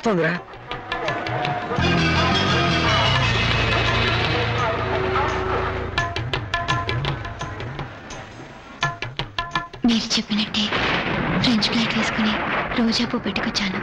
వస్తుందిరా. మీరు చెప్పినట్టే ఫ్రెంచ్ ఫ్లైట్ వేసుకుని రోజా పూ పెట్టుకొచ్చాను.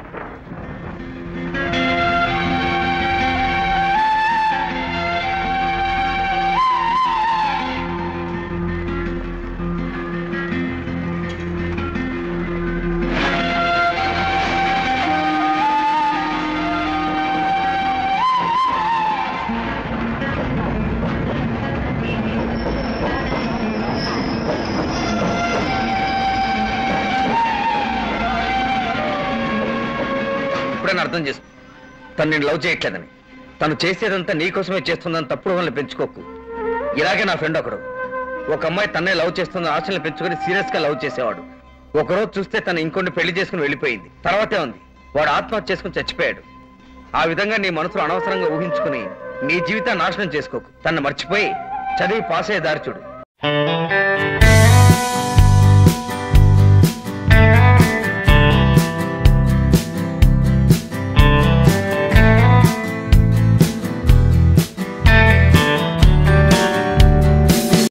అర్థం చేసుకో. తను నేను లవ్ చేయట్లేదని, తను చేసేదంతా నీకోసమే చేస్తుందని తప్పుడు వాళ్ళని పెంచుకోకు. ఇలాగే నా ఫ్రెండ్ ఒకడు, ఒక అమ్మాయి తన్నే లవ్ చేస్తుందని ఆశలను పెంచుకొని సీరియస్ గా లవ్ చేసేవాడు. ఒకరోజు చూస్తే తను ఇంకొన్ని పెళ్లి చేసుకుని వెళ్ళిపోయింది. తర్వాతే ఉంది వాడు ఆత్మహత్య చేసుకుని చచ్చిపోయాడు. ఆ విధంగా నీ మనసులో అనవసరంగా ఊహించుకుని నీ జీవితాన్ని నాశనం చేసుకోకు. తను మర్చిపోయి చదివి పాస్ అయ్యే దారి చూడు.